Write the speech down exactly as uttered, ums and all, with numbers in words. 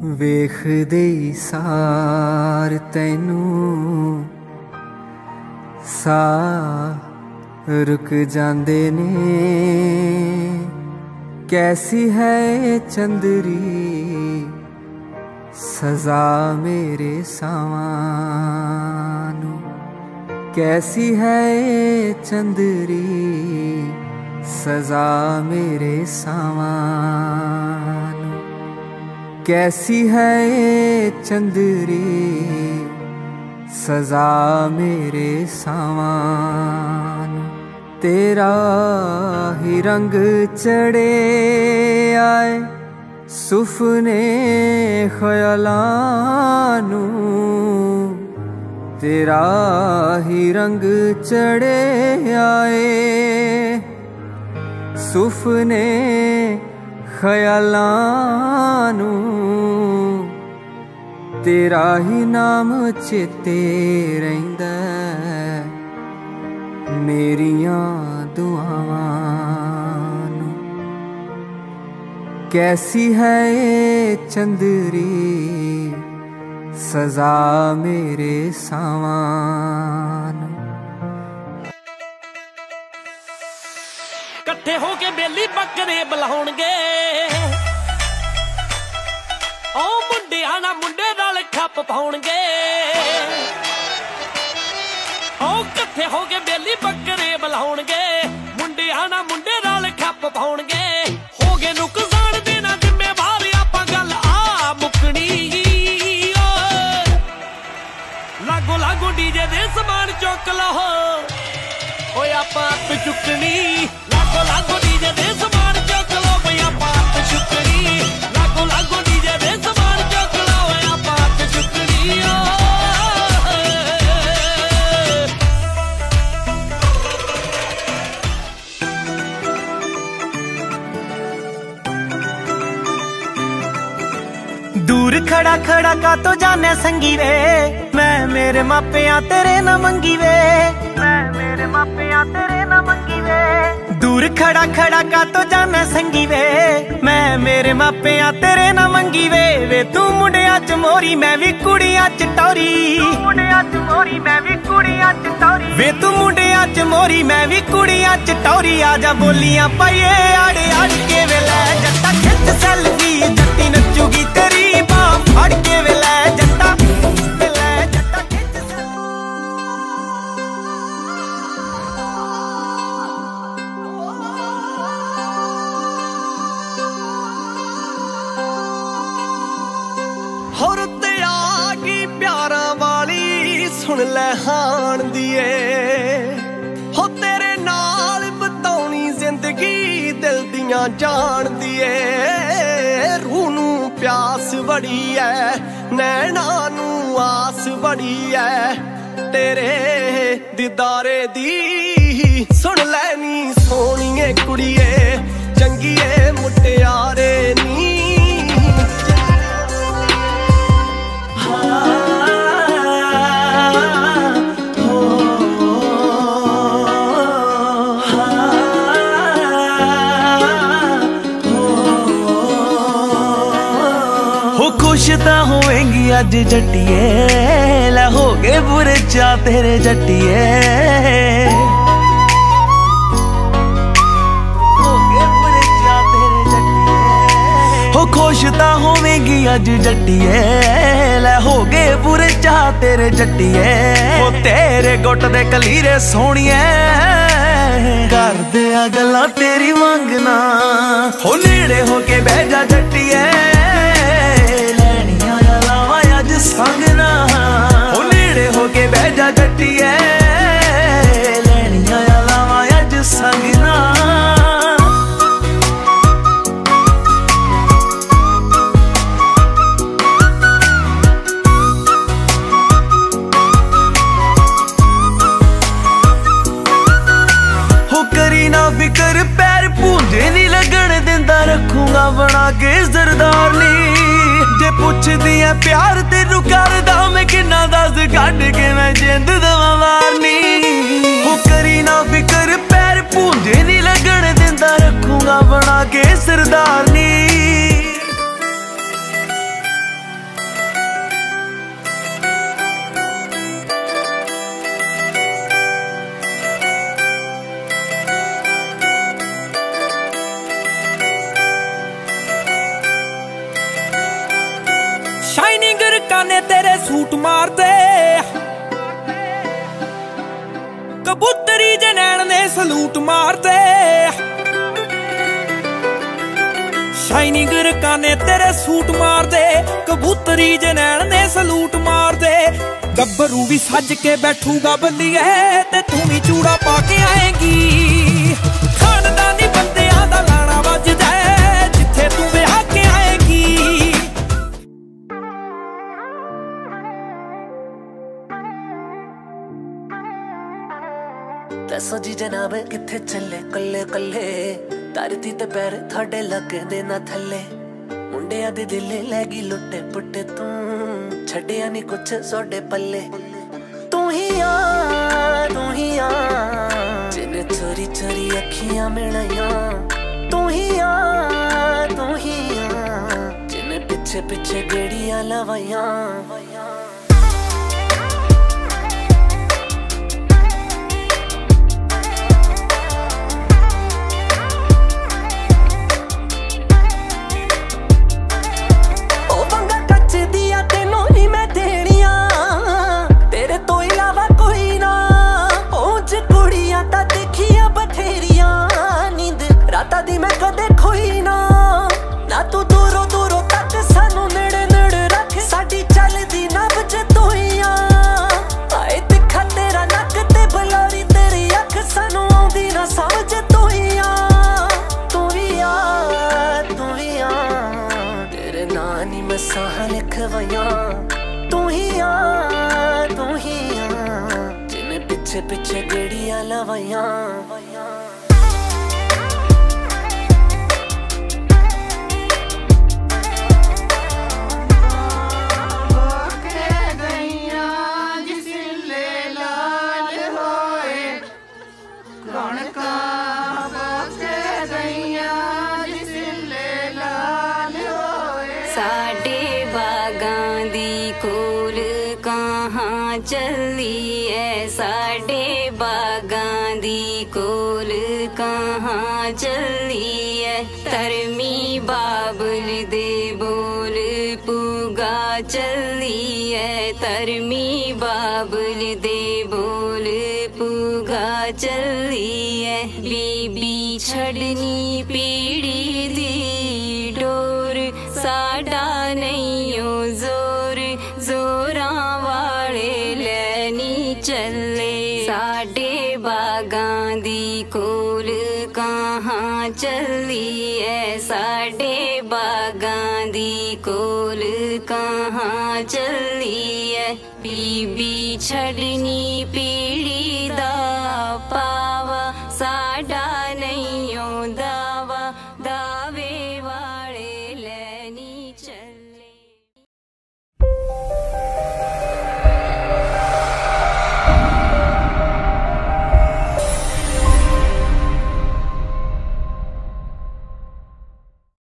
ਵੇਖਦੇ ਹੀ ਸਾਰ ਤੈਨੂੰ ਸਾਹ रुक जांदे ने। कैसी है चंदरी सजा मेरे सावानू, कैसी है चंदरी सजा मेरे सावानू, कैसी है चंदरी सजा मेरे सावानू। तेरा ही रंग चढ़े आए सुफने ख्यालानू, तेरा ही रंग चढ़े आए सुफने ख्यालानू, तेरा ही नाम चेते रहिंदा मेरियां दुआवां नू। कैसी है चंदरी सजा मेरे सावां नू। कट्ठे हो के बेली बकरे बुलाउणगे, ओ मुंडिया ना मुंडे नाल खप पाउणगे, ओ कट्ठे हो के बेली बकरे बुलाउणगे, मुंडिया ना मुंडे नाल खप पाउणगे। हो गए नुकसान देना जिम्मेवार आपां गल आ मुकनी, लागो लागो डीजे दे समान चुक लो ओए आपां हत्थ चुकनी, लागो लागो डीजे दे समान चुक लो ओए आपां हत्थ चुकनी, लागो लागो डीजे दे समान चुक लो ओए आपां हत्थ चुकनी। दूर खड़ा खड़ा का तो जाने संगी वे, मैं मेरे मापियां तेरे ना मंगी वे, मैं मेरे मापियां तेरे ना मंगी वे। दूर खड़ा खड़ा का तो जाने संगी वे, मैं मेरे मापियां तेरे ना मंगी वे। वे तू मुंडिया च मोरी मैं भी कुड़ियां च टोरी, मुंडिया च मोरी मैं भी कुड़ियां च टोरी। वे तू मुंडिया च मोरी मैं भी कुड़ियां च टोरी। आजा बोलियां पाइए आड़े आड़ के वे लै जट्टा खिच सेल्फी, जट्टी नचूगी तेरी बाह फड़ के वे लै जट्टा वे लै जट्टा खिच सेल्फी। होर ते आ गई प्यारां वाली सुन लै हाण दिए, हो तेरे नाल बताउणी जिंदगी दिल दियां जान दिए। रूह नू प्यास बड़ी है नैना नू आस बड़ी है, तेरे दीदारे दी सुन लैनी सोहणीए कुड़िए चंगीए मुटियारे नी। खुश तां होवेंगी अज जट्टिए, लै हो गए बुरे चा तेरे जट्टिए, हो गए बुरे चा तेरे जट्टिए। हो खुश तां होवेंगी अज जट्टिए, लै हो गए बुरे चा तेरे जट्टिए। हो तेरे गुट दे कलीरे सोहणिए कर दिया गल्लां तेरी मंगना, हो नेड़े हो के बह जा जट्टिए संगना। हो नेड़े हो के बह जा जट्टिए लैनियां लावां अज संगना। हो करी ना फिकर पैर पूंजे नी लगन दिंदा, रखूंगा बना के सरदारनी। जे पुछदी है प्यार तेनू करदा मैं किन्ना दस कढ के मैं जिंद दवा मारनी। हो करी ना फिकर पैर पूंजे नी लगन दिंदा, रखूंगा बना के सरदारनी। काने तेरे सूट मारते, कबूतरी जे नैन ने सलूट मारते। शाइनिंग काने तेरे सूट मारते, कबूतरी जे नैन ने सलूट मारते। गब्बरू भी सज के बैठूगा बल्लिए ते तू भी चूड़ा पा के आएगी। खानदानी बंदियां दा लाना वजदा जिथे तू विआह के आएगी। दसो जी जनाब किथे चले कल्ले कल्ले, धरती ते पैर थोड़े लगे दे ना थले। मुंडिया दे दिले लैगी लुट्टे पुट्टे, तू छड़िया नी कुछ सोडे पल्ले। तू ही आ तू ही आ जिन्ने चोरी चोरी अखियां मिलाइया। तू ही आ तू ही आ जिन्ने पिछे पिछे गेड़ियां लवाइया। राता दी मैं कदे खोई ना, ना तू दूरों दूरों तक सानू नेड़े नेड़े रख। साडी चलदी नब्ज तोइयां, आए तिखा तेरा नक ते बलौरी तेरी अख। सानू आउंदी ना समझ तोइयां। तू भी आ तू भी आ तेरे नां नी मैं साह लिखवाइयां। तू ही आ तू ही आ जिन्ने पिछे पिछे गेड़ियां लवाइयां। साडे बागां दी कोल कहाँ चली है, साडे बागां दी कोल कहाँ चली है। तरमी बाबुल दे बोल पुगा चली है, तरमी बाबुल दे बोल पुगा चली है। बीबी छड़नी पीड़ी दी डोर, साडा नहीं ओ जोर जोरां वाले लैनी चले। साडे बागां दी कोल कहाँ चली है, साडे बागां दी कोल कहाँ चली है। बीबी छड़नी पीड़ी दा पावा सा